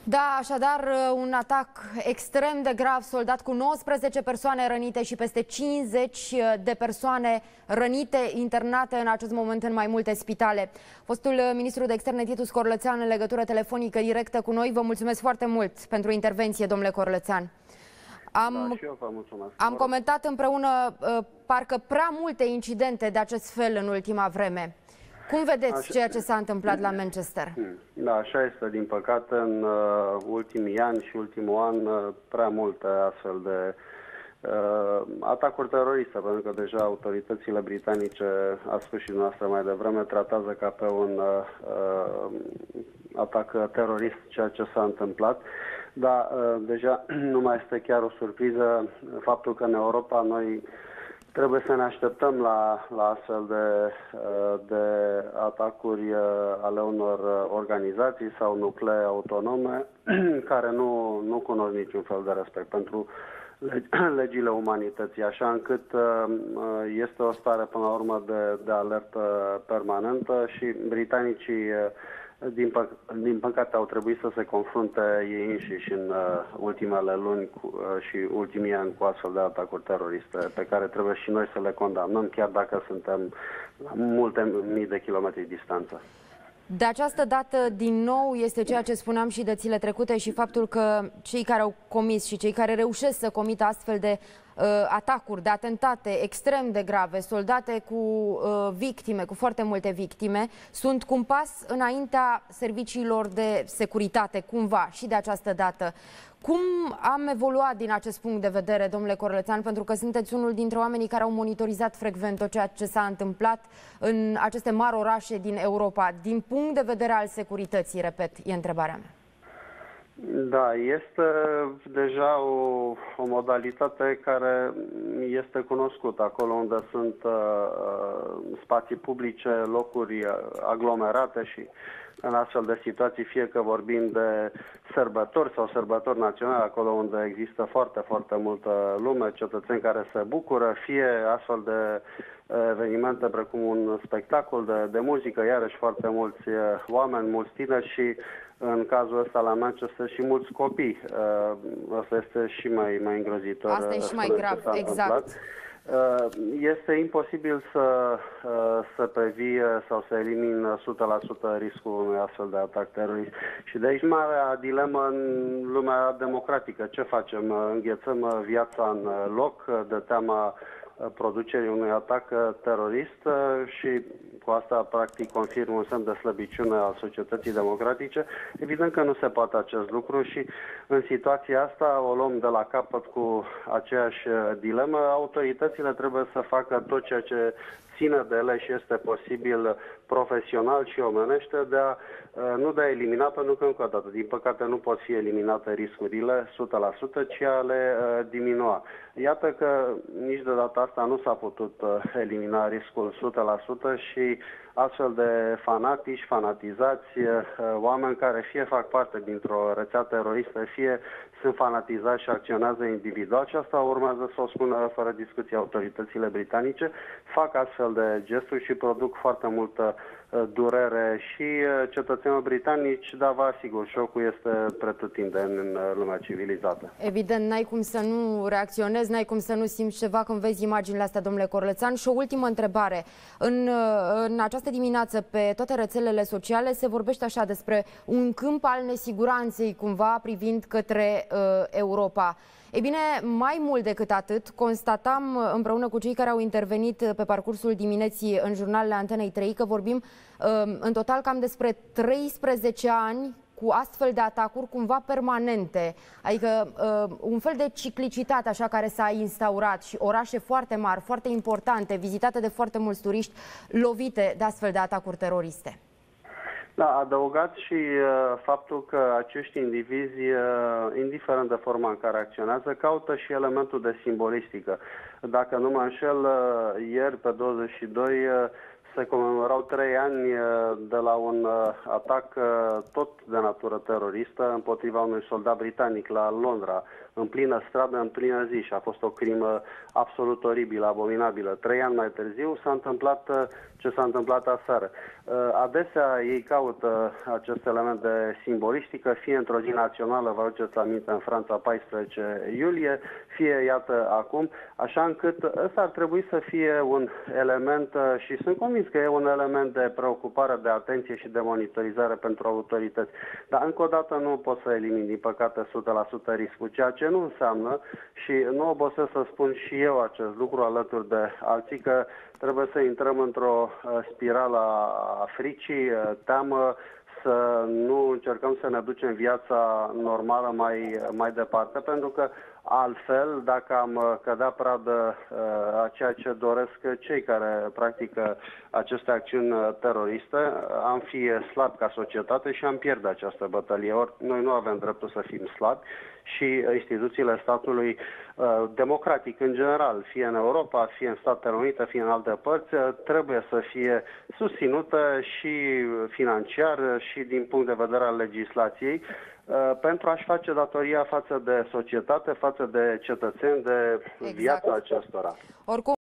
Da, așadar, un atac extrem de grav, soldat cu 19 persoane rănite și peste 50 de persoane rănite, internate în acest moment în mai multe spitale. Fostul ministru de externe Titu Scorlățean în legătură telefonică directă cu noi. Vă mulțumesc foarte mult pentru intervenție, domnule Corlățean. Am comentat împreună parcă prea multe incidente de acest fel în ultima vreme. Cum vedeți ceea ce s-a întâmplat la Manchester? Da, așa este, din păcate, în ultimii ani și ultimul an, prea multe astfel de atacuri teroriste, pentru că deja autoritățile britanice, a spus și dumneavoastră mai devreme, tratează ca pe un atac terorist ceea ce s-a întâmplat. Dar deja nu mai este chiar o surpriză faptul că în Europa noi trebuie să ne așteptăm la astfel de atacuri ale unor organizații sau nuclee autonome care nu cunosc niciun fel de respect pentru legile umanității, așa încât este o stare până la urmă de alertă permanentă și britanicii din păcate au trebuit să se confrunte ei înșiși în ultimele luni și ultimii ani cu astfel de atacuri teroriste pe care trebuie și noi să le condamnăm, chiar dacă suntem la multe mii de kilometri distanță. De această dată, din nou, este ceea ce spuneam și de zile trecute și faptul că cei care au comis și cei care reușesc să comită astfel de atacuri, de atentate extrem de grave, soldate cu victime, cu foarte multe victime, sunt cu un pas înaintea serviciilor de securitate, cumva, și de această dată. Cum am evoluat din acest punct de vedere, domnule Corlățean, pentru că sunteți unul dintre oamenii care au monitorizat frecvent tot ceea ce s-a întâmplat în aceste mari orașe din Europa, din punct de vedere al securității, repet, e întrebarea mea. Da, este deja o modalitate care este cunoscută acolo unde sunt spații publice, locuri aglomerate și în astfel de situații, fie că vorbim de sărbători sau sărbători naționale, acolo unde există foarte, foarte multă lume, cetățeni care se bucură, fie astfel de evenimente precum un spectacol de muzică, iarăși foarte mulți oameni, mulți tineri și în cazul ăsta la Manchester și mulți copii. Asta este și mai îngrozitor. Asta e și mai grav, exact. Este imposibil să previi sau să elimini 100% riscul unui astfel de atac terorist. Și de aici marea dilemă în lumea democratică. Ce facem? Înghețăm viața în loc de teama producerii unui atac terorist și cu asta practic confirm un semn de slăbiciune al societății democratice. Evident că nu se poate acest lucru și în situația asta o luăm de la capăt cu aceeași dilemă. Autoritățile trebuie să facă tot ceea ce ține de ele și este posibil profesional și omenește nu de a elimina, pentru că încă o dată, din păcate nu pot fi eliminate riscurile 100%, ci a le diminua. Iată că nici de data asta nu s-a putut elimina riscul 100% și astfel de fanatici, fanatizați, oameni care fie fac parte dintr-o rețea teroristă, fie sunt fanatizați și acționează individual, și asta urmează să o spună fără discuție autoritățile britanice, fac astfel de gesturi și produc foarte multă durere și cetățenilor britanici, dar vă asigur, șocul este pretutindeni în lumea civilizată. Evident, n-ai cum să nu reacționezi, n-ai cum să nu simți ceva când vezi imaginile astea, domnule Corlățean. Și o ultimă întrebare. În această dimineață, pe toate rețelele sociale, se vorbește așa despre un câmp al nesiguranței, cumva, privind către Europa. Ei bine, mai mult decât atât, constatam împreună cu cei care au intervenit pe parcursul dimineții în jurnalele Antenei 3 că vorbim în total cam despre 13 ani cu astfel de atacuri cumva permanente, adică un fel de ciclicitate așa care s-a instaurat și orașe foarte mari, foarte importante, vizitate de foarte mulți turiști, lovite de astfel de atacuri teroriste. Da, adăugat și faptul că acești indivizi, indiferent de forma în care acționează, caută și elementul de simbolistică. Dacă nu mă înșel, ieri, pe 22, se comemorau 3 ani de la un atac tot de natură teroristă împotriva unui soldat britanic la Londra, în plină stradă, în plină zi, și a fost o crimă absolut oribilă, abominabilă. 3 ani mai târziu s-a întâmplat ce s-a întâmplat aseară. Adesea ei caută acest element de simbolistică, fie într-o zi națională, vă aduceți aminte, în Franța, 14 iulie, fie, iată, acum, așa încât ăsta ar trebui să fie un element, și sunt convins că e un element de preocupare, de atenție și de monitorizare pentru autorități. Dar, încă o dată, nu pot să elimin, din păcate, 100% riscul, ceea ce nu înseamnă, și nu obosesc să spun și eu acest lucru alături de alții, că trebuie să intrăm într-o spirală a fricii, teamă, să nu încercăm să ne ducem viața normală mai departe, pentru că altfel, dacă am cădea pradă a ceea ce doresc cei care practică aceste acțiuni teroriste, am fi slabi ca societate și am pierde această bătălie. Ori noi nu avem dreptul să fim slabi și instituțiile statului democratic în general, fie în Europa, fie în Statele Unite, fie în alte părți, trebuie să fie susținute și financiar și din punct de vedere al legislației, pentru a-și face datoria față de societate, față de cetățeni, de viața acestora. Oricum,